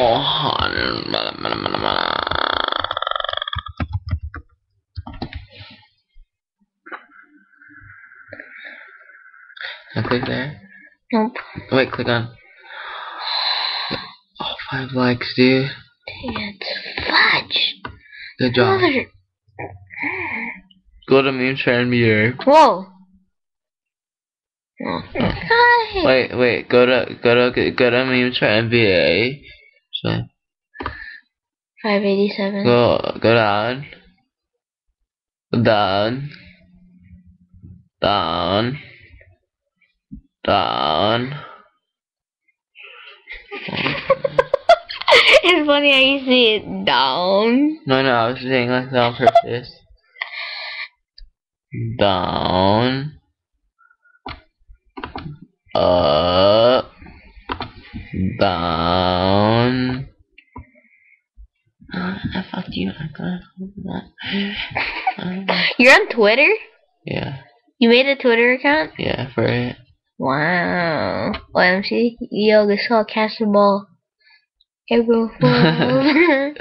Now click there. Nope. Wait, click on. Oh, 5 likes, dude. Dang it. Fudge. Good job. Mother. Go to meme share and be Whoa. Oh, God. Wait. Go to meme share NBA. So 587. go down. Down. It's funny how you see it down. No, I was saying like that on purpose. Down. Up. Down. I fucked you. You're on Twitter? Yeah. You made a Twitter account? Yeah, for it. Wow. OMC. Yo, this all catch the ball. April Fool.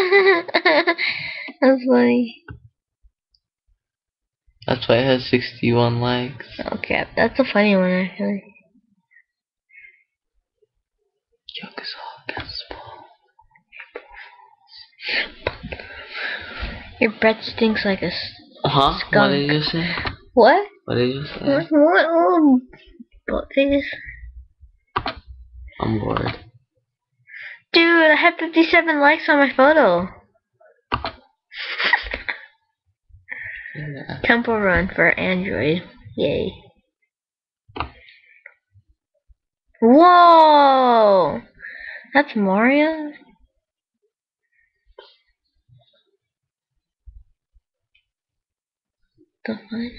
That's funny. That's why it has 61 likes. Okay, that's a funny one actually. Yo, this all catch the ball. April Your breath stinks like a skunk. What did you say? What? What did you say? What? Oh, butt face. I'm bored. Dude, I have 57 likes on my photo. Yeah. Temple Run for Android. Yay. Whoa! That's Mario? The fuck?